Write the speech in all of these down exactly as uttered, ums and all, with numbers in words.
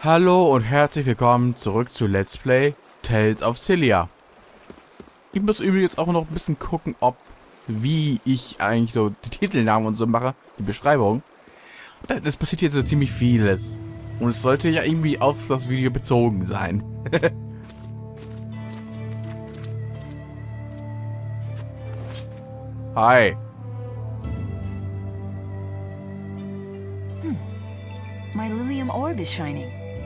Hallo und herzlich willkommen zurück zu Let's Play Tales of Xillia. Ich muss übrigens auch noch ein bisschen gucken, ob, wie ich eigentlich so die Titelnamen und so mache, die Beschreibung. Es passiert jetzt so ziemlich vieles. Und es sollte ja irgendwie auf das Video bezogen sein. Hi. My Lilium orb is shining.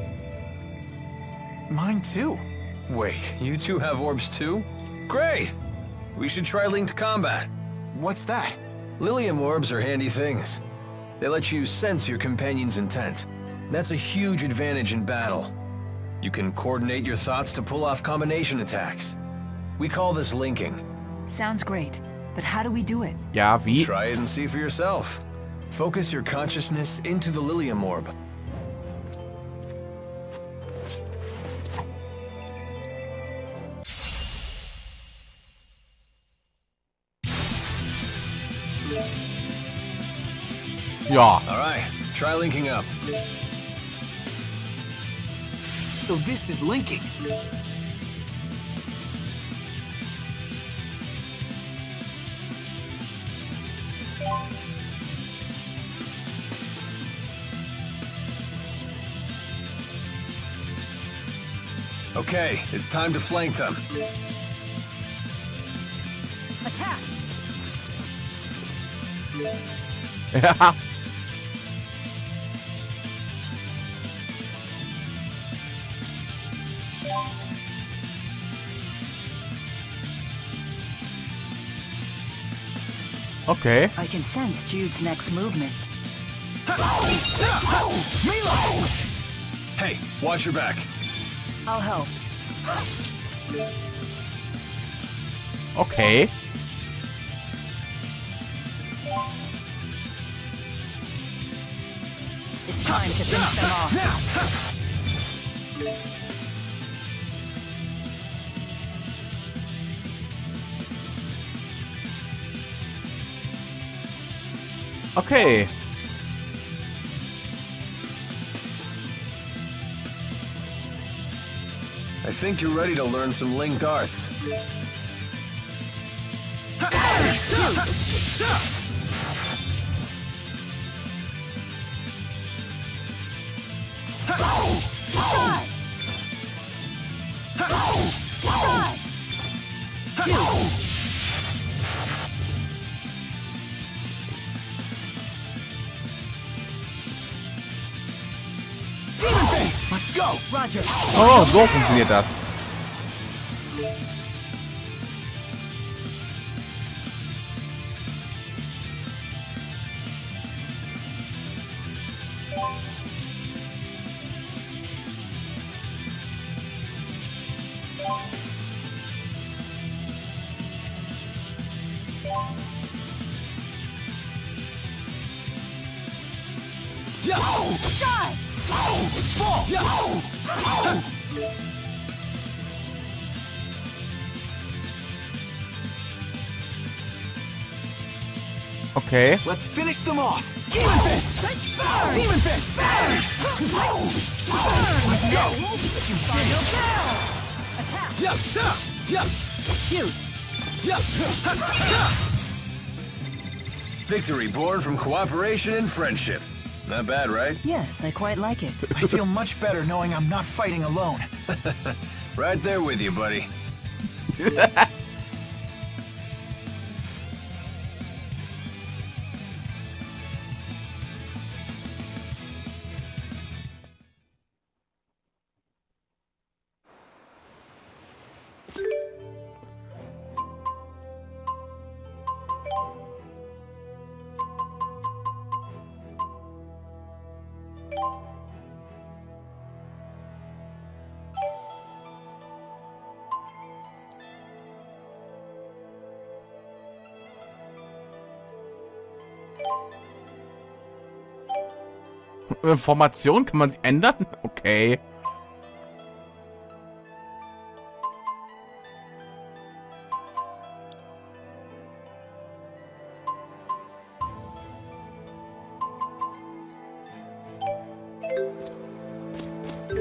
Mine too. Wait, you two have orbs too? Great! We should try linked combat. What's that? Lilium orbs are handy things. They let you sense your companion's intent. That's a huge advantage in battle. You can coordinate your thoughts to pull off combination attacks. We call this linking. Sounds great, but how do we do it? Ja, wie? Try it and see for yourself. Focus your consciousness into the Lilium orb. Ja. Alright, try linking up. So this is linking. Okay, it's time to flank them. Attack! Ja. Okay. I can sense Jude's next movement. Hey, watch your back. I'll help. Okay. It's time to finish them off. Okay. I think you're ready to learn some linked arts. Let's go. Roger. Oh, so funktioniert das. Yeah. Fall. Yeah. Okay. Let's finish them off. Demon Fist. Demon Fist. Let's go. Yeah. Yeah. Shoot. Yeah. Victory born from cooperation and friendship. Not bad, right? Yes, I quite like it. I feel much better knowing I'm not fighting alone. Right there with you, buddy. Formation, kann man sie ändern? Okay.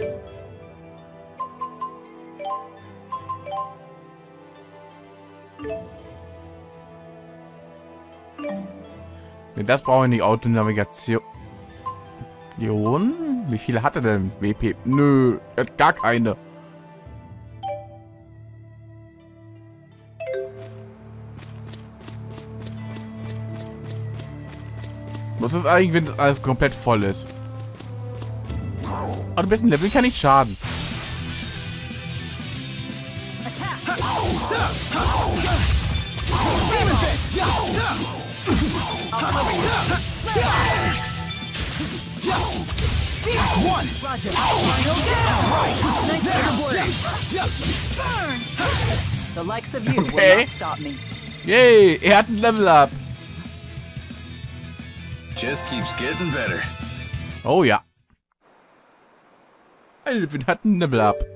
Nee, das brauche ich nicht. Autonavigation. Wie viele hat er denn? W P? Nö, er hat gar keine. Was ist eigentlich, wenn das alles komplett voll ist? Aber ein bisschen Level kann nicht schaden. Roger. The likes of you will Okay. not stop me. Yay, er hat ein Level Up. Just keeps getting better. Oh ja. Alvin hat ein Level Up.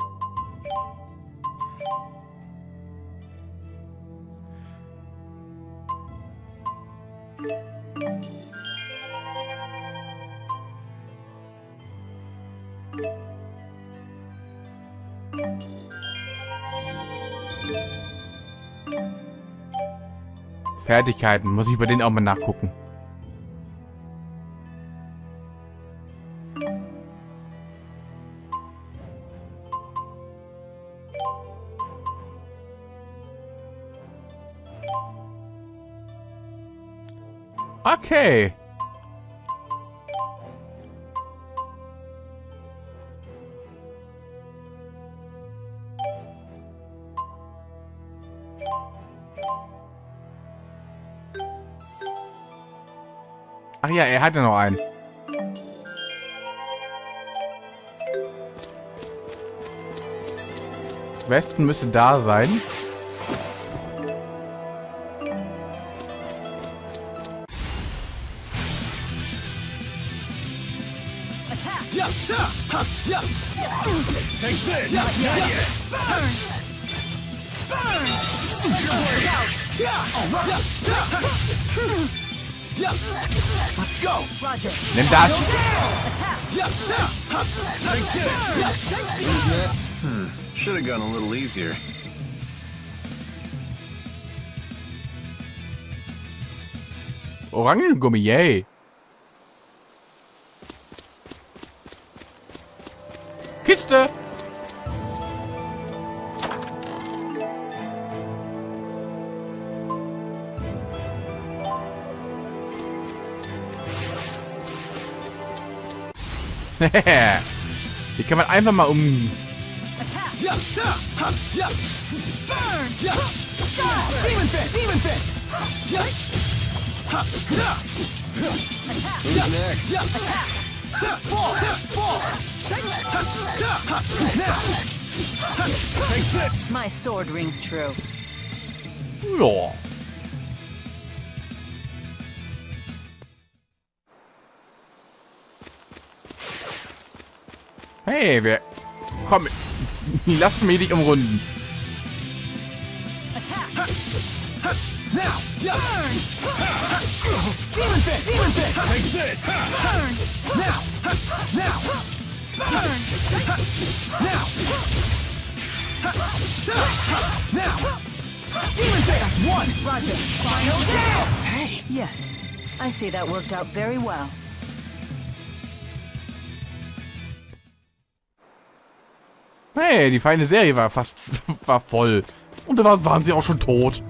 Fertigkeiten. Muss ich bei denen auch mal nachgucken. Okay. Ach ja, er hatte noch einen. Westen müsste da sein. Take this! Not yet! Burn! Burn! Let's go! Roger. Nimm das. Hmm. Should have gone a little easier. Orangengummi, yay. Kiste. Hier kann man einfach mal um... Demon fist! Demon fist! Who's next? Fall! Fall! Take this! My sword rings true. Ja. Hey, wir... Komm, lass mich dich umrunden. Now! Burn! Demon fist! Demon fist! Take this! Burn! Now! Now! Burn! Now! Now! Demon fist! One! Roger. Final down! Hey. Yes. I see that worked out very well. Hey, die feine Serie war fast war voll. Und da war- waren sie auch schon tot.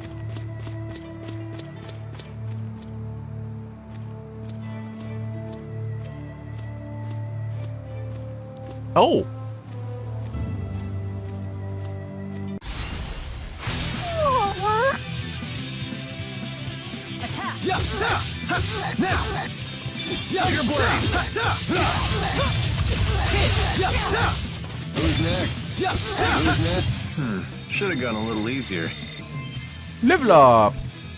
Oh. Yeah! Now! Tiger blade! Who's next? Who's next? Hmm. Should have gone a little easier. Level up.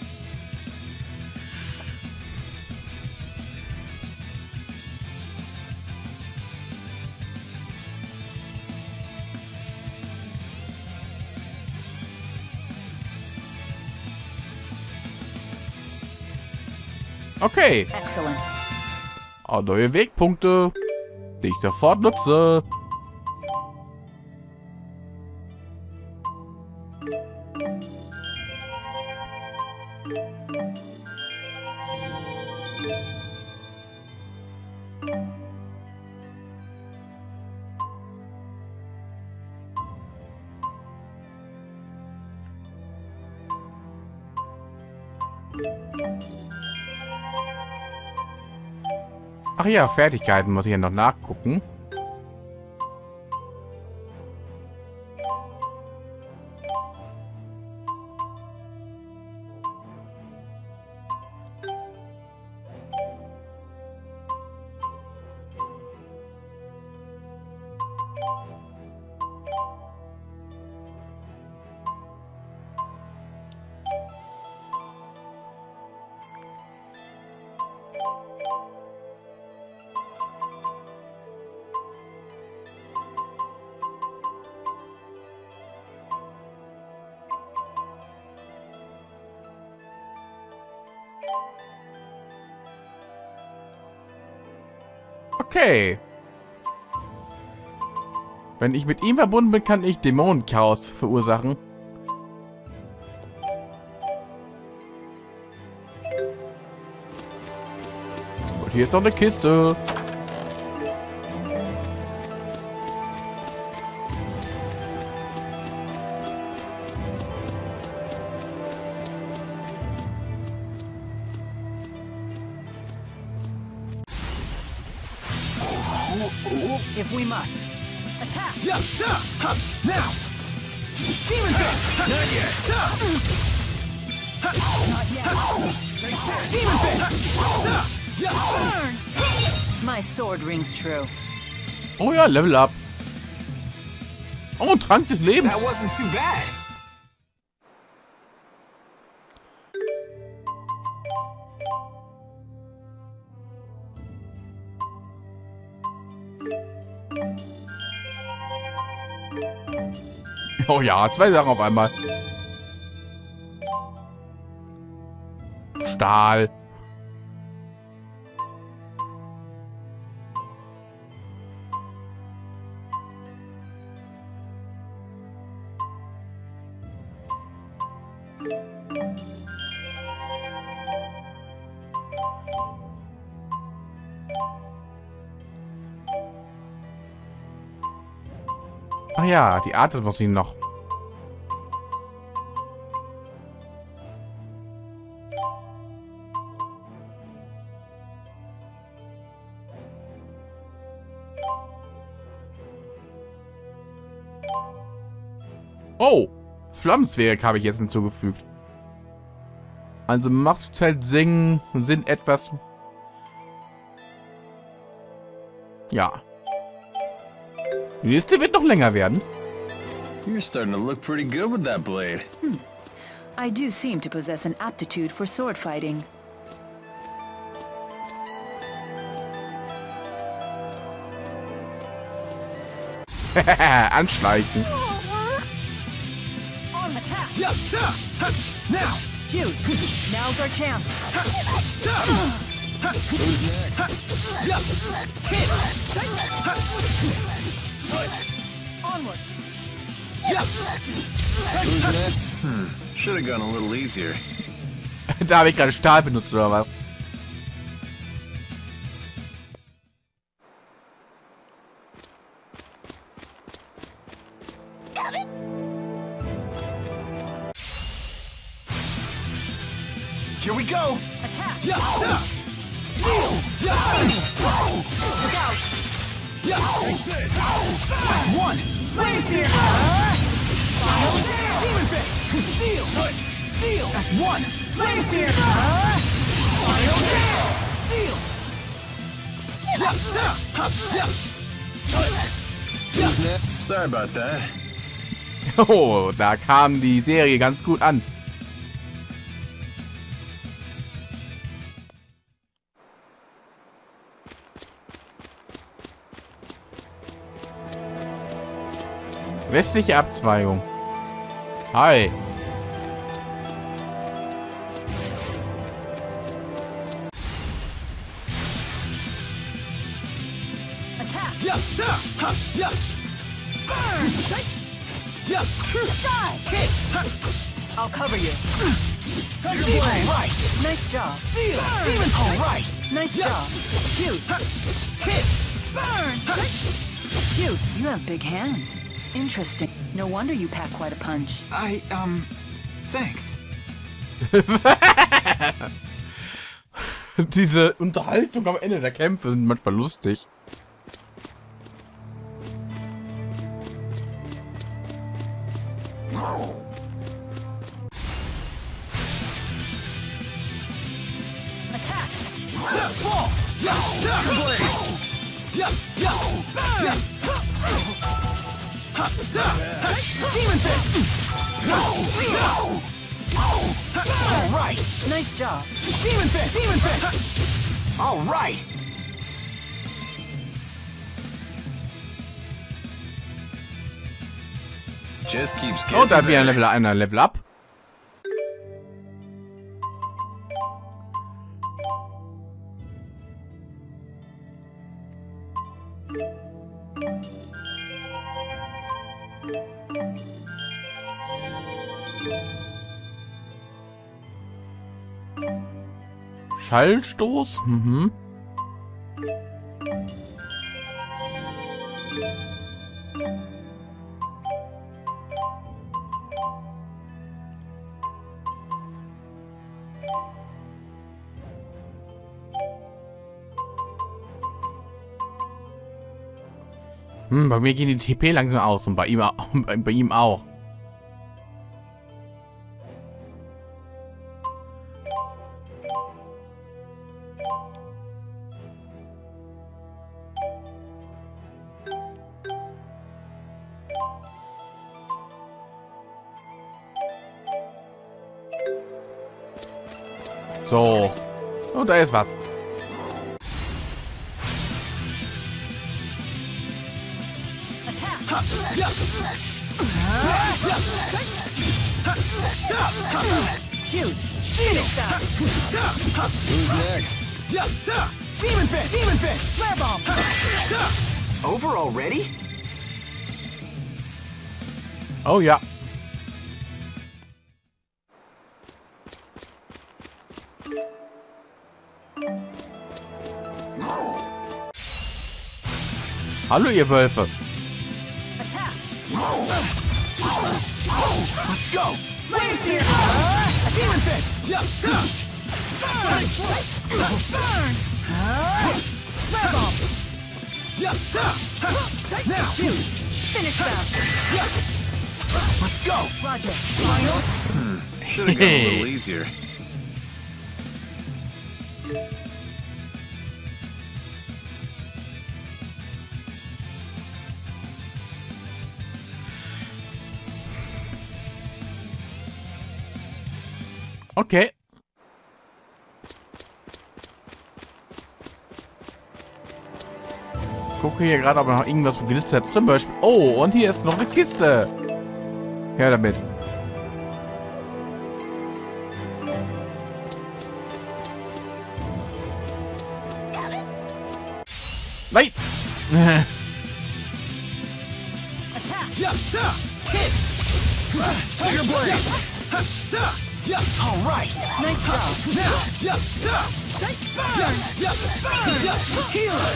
Okay. Excellent. Oh, neue Wegpunkte, die ich sofort nutze. Ach ja, Fertigkeiten muss ich ja noch nachgucken. Okay. Wenn ich mit ihm verbunden bin, kann ich Dämonenchaos verursachen. Und hier ist noch eine Kiste. If we must. Attack! Yeah, yeah, huh, now! Demon Fist! Not yet! Not yet. Demon Fist! Burn! My sword rings true. Oh ja, Level Up. Oh, Trank des Lebens. That wasn't too bad. Oh ja, zwei Sachen auf einmal. Stahl. Ach ja, die Art ist was sie noch. Oh, Flammenzwerg habe ich jetzt hinzugefügt. Also Machtfeld singen sind etwas. Ja. Die Liste wird noch länger werden. You're starting to look pretty good with that blade. I do seem to possess an aptitude for sword fighting. Anschleichen. On attack! Yeah, yeah, huh, now! Huge! Now's our chance. Yeah, Onward! yeah, Should have gone a little easier. Da habe ich gerade Stahl benutzt oder was? here we go! Attack! Yeah, yeah! Steel! Yeah! Look out! Yeah! One! Flame Spear! Demon Fist! Steel! Steel! That's one! Flame Spear! Steel! Yeah, yeah, huh, yeah! Yeah! Sorry about that. Oh, da kam die Serie ganz gut an. Westliche Abzweigung. Hi. Attack! Yeah, yeah, huh, yeah! Burn! Yeah! Die! Hit! I'll cover you. Tiger Blade! Right! Nice job. Steel! Demon All right! Nice Yeah. job. Huge! Hit! Burn! Huge! You have big hands. Interesting. No wonder you pack quite a punch. I, um, thanks. Diese Unterhaltung am Ende der Kämpfe sind manchmal lustig. Fall! Yeah! Tiger Blade! Yeah! Yeah! Yeah! Demon Fist! All right! Nice job. Demon Fist! Demon Fist! All right! Just keeps Oh, getting da hat wieder ein better. Level, einer Level Up. Schallstoß? Mhm. Hm, bei mir gehen die T P langsam aus und bei ihm, au- bei ihm auch. So. Und da ist was. Huge. Finish that. Who's next? Yeah! Yeah! Demon Fist! Demon Fist! Flare bomb. Over already? Oh ja. Hallo ihr Wölfe. Let's go! Flame Spear! Demon Fist! Yeah! Yeah! Burn. Flare bomb. Yeah! Yeah! Now! Finish that. Yeah! Let's go! Roger. Final. Should have gone a little easier. Okay. Gucke hier gerade, ob noch irgendwas glitzert. Zum Beispiel. Oh, und hier ist noch eine Kiste. Her damit. Nein! Attack. Yeah! Yeah! Hit! Tiger Blade! Yeah! Yeah! All right! Nice job. Now! Yeah! Yeah! Burn. Yeah! Burn! Yeah! Healer!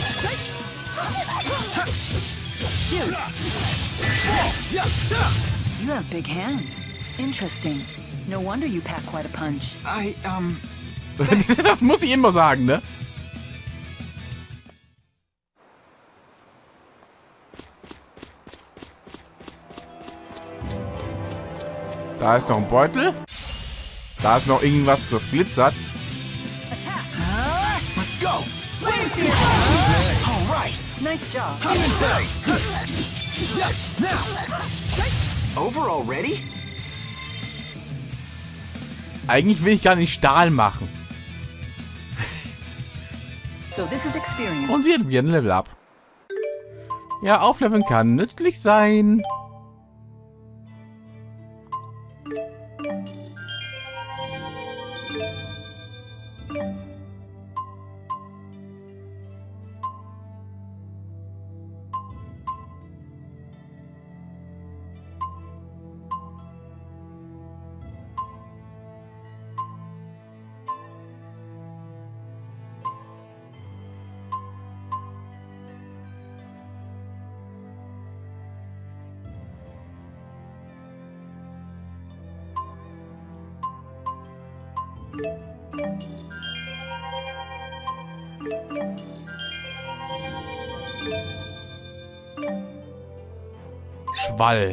Huge. Yeah! Yeah! You have big hands. Interesting. No wonder you pack quite a punch. I, um... Das muss ich immer sagen, ne? Da ist noch ein Beutel. Da ist noch irgendwas, das glitzert. Attack. Let's go! Flame Spear! All right! Nice job. Demon Fist! Yeah! Now! Over already? Eigentlich will ich gar nicht Stahl machen. So this is experience. Und wir wieder ein Level up. Ja, aufleveln kann nützlich sein. Schwall.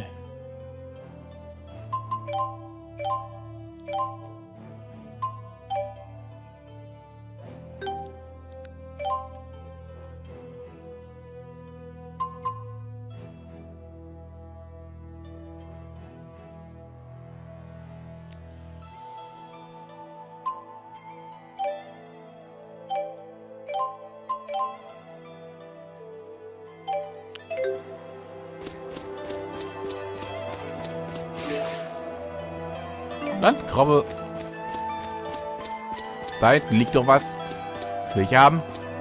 Landkrabbe. Da hinten liegt doch was. Will ich haben?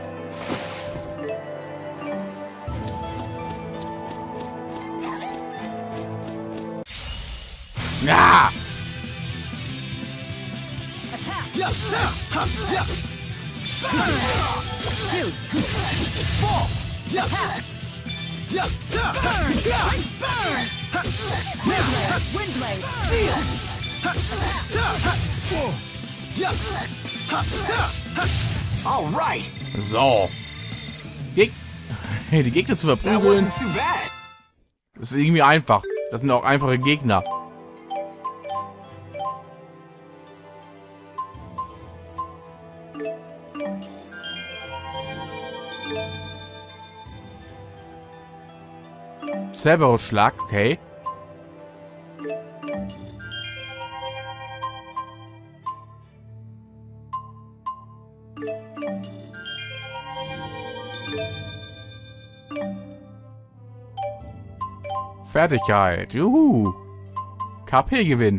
Ja! Yeah, yeah, ha, yeah. Two. Fall. Yeah. Yeah, yeah, ha, yeah. Windblade. Windblade. Seal. Ha, yeah, ha. Whoa. Yeah. Ha, yeah, ha. All right. So. Geg Die Gegner zu That verprügeln. wasn't too bad. Das ist irgendwie einfach. Das sind auch einfache Gegner. Cerberus-Schlag, okay. Fertigkeit. Juhu. K P-Gewinn.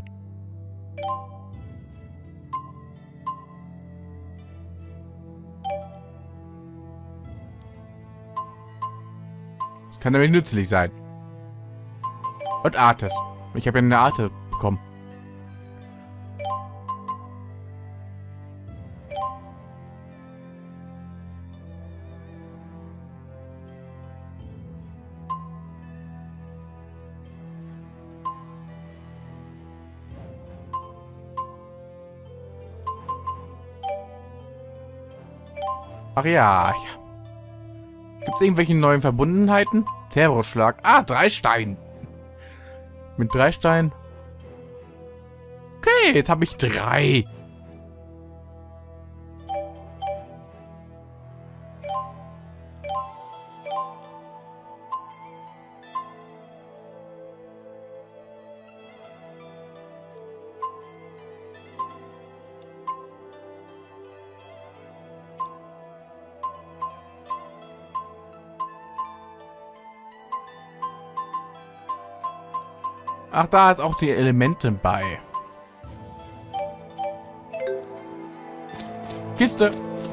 Das kann nämlich nützlich sein. Und Artes. Ich habe ja eine Arte bekommen. Ach ja. Gibt es irgendwelche neuen Verbundenheiten? Cerberus-Schlag. Ah, drei Steine. Mit drei Steinen. Okay, jetzt habe ich drei. Ach, da ist auch die Elemente bei. Kiste.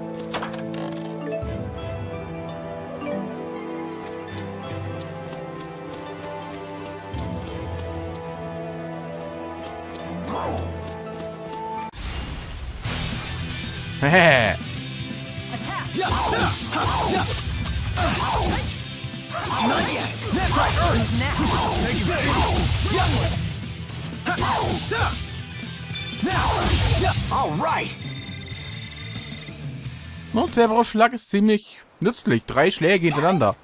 Hehe. Yeah, yeah, ha, yeah. Not yet. That's right, Earth. Thank you, baby. Yeah. Ha, yeah. Now. Yeah. All right. Und Cerberus-Schlag ist ziemlich nützlich. Drei Schläge hintereinander.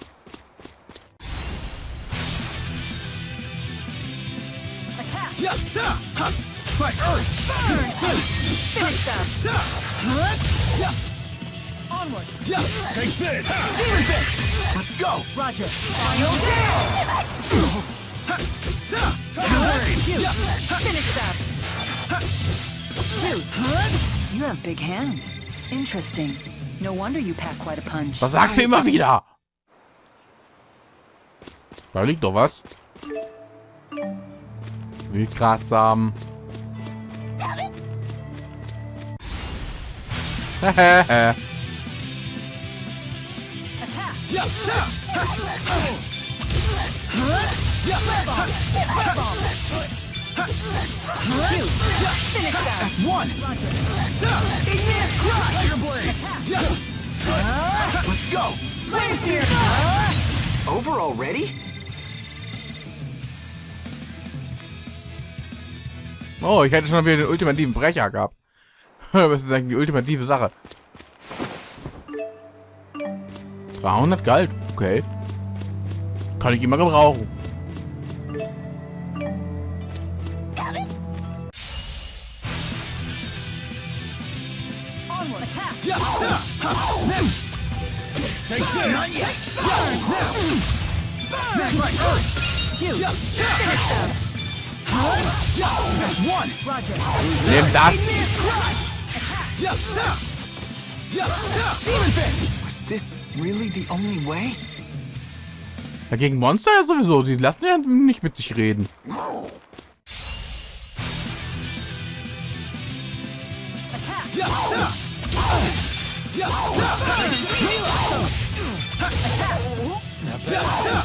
Yeah, yeah, ha. It's like Earth. Finish them. Yeah. Yeah. Onward. Yeah. Take this. Demon fist. Let's go. Roger. Final down. Yeah. Finish them. Dude, you have big hands. Interesting. No wonder you pack quite a punch. Das sagst du immer wieder. Da liegt doch was. Wildgrassamen. Hehehe. Yeah. Finish them. That's one. Igneous crush. Tiger blade. Yeah. Let's go. Flame spear. Over already? Oh, ich hätte schon wieder den ultimativen Brecher gehabt. Was ist eigentlich die ultimative Sache? dreihundert Gold. Okay. Kann ich immer gebrauchen. Onward, attack! Yeah, yeah, ha, now. Take this. Not yet. Yeah, now. Smack like earth. Cute. Yeah, yeah. Finish them. Yeah, that's one. Roger. Nimm das. Yeah, yeah. Yeah, yeah. Demon fist. Was this really the only way? Ja, gegen Monster ja sowieso. Die lassen ja nicht mit sich reden. Attack! Yeah, yeah. Yeah, yeah. Yeah, yeah.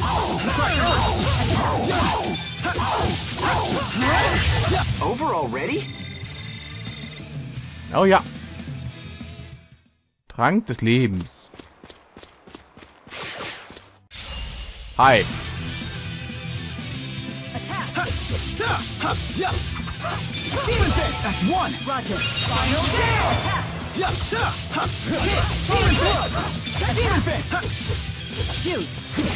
Over already? Oh ja. Trank des Lebens. Hi. Attack! Yeah. Demon fist. That's one. Roger. Final down! Attack! Yeah, yeah. Hit. Demon fist. Demon fist. Cute.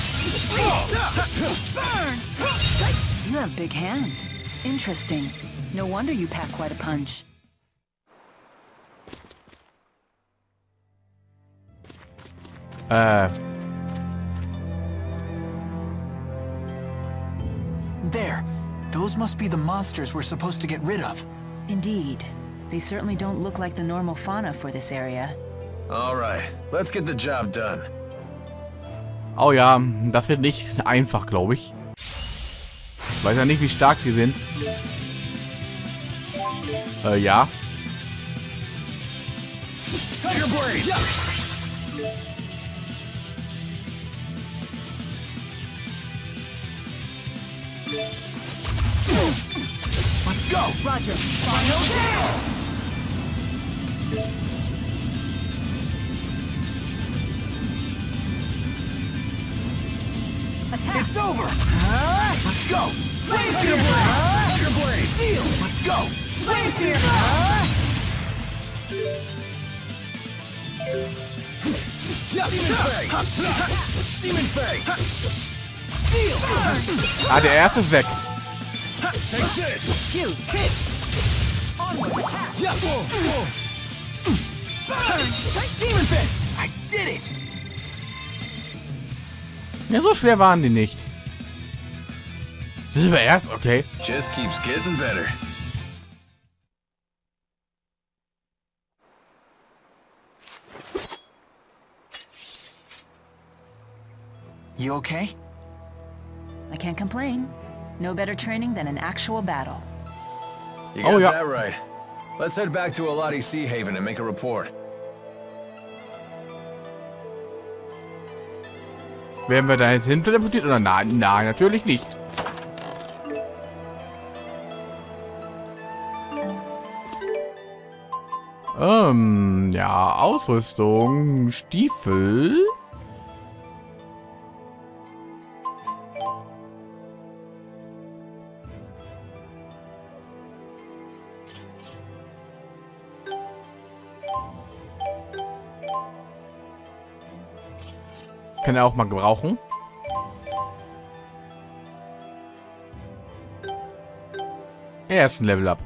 Burn! You have big hands. Interesting. No wonder you pack quite a punch. Äh. There. Those must be the monsters we're supposed to get rid of. Indeed. They certainly don't look like the normal fauna for this area. All right, let's get the job done. Oh ja, das wird nicht einfach, glaube ich. Ich weiß ja nicht, wie stark die sind. Äh, ja. Tiger blade. Yeah. Let's go. Roger. Final down! Attack! It's over. Uh, let's go. Flame Tiger blade. Tiger blade. Steel. Let's go. Flame spear. Uh, yeah. Demon Fang. Demon Fang. Steel. Ah, der erste ist weg. Take this. Cute. Hit! Onward, attack! Yeah. Whoa, whoa. Burn. Demon Fist. I did it. Ja, so schwer waren die nicht. Silbererz, okay. Just keeps getting better. You okay? I can't complain. No better training than an actual battle. You got Oh, yeah. that right. Let's head back to Alati Sea Haven and make a report. Werden wir da jetzt hin teleportiert oder nein? Nein, natürlich nicht. Ähm, ja, Ausrüstung, Stiefel. Kann er auch mal gebrauchen. Ersten Level up.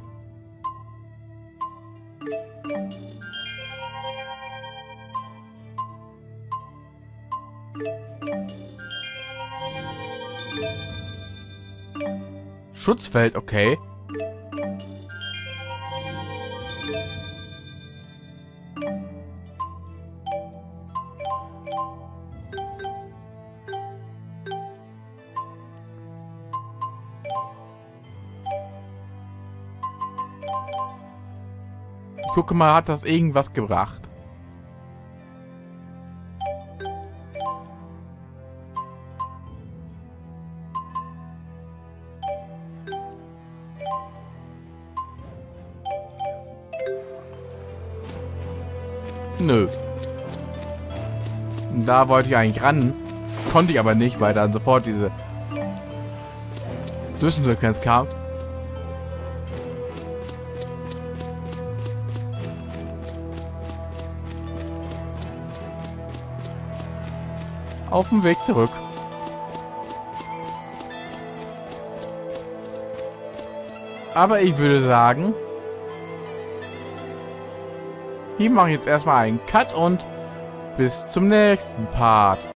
Schutzfeld, okay. Ich gucke mal, hat das irgendwas gebracht? Nö. Da wollte ich eigentlich ran. Konnte ich aber nicht, weil dann sofort diese Zwischensequenz kam. auf dem Weg zurück. Aber ich würde sagen, hier mache ich jetzt erstmal einen Cut und bis zum nächsten Part.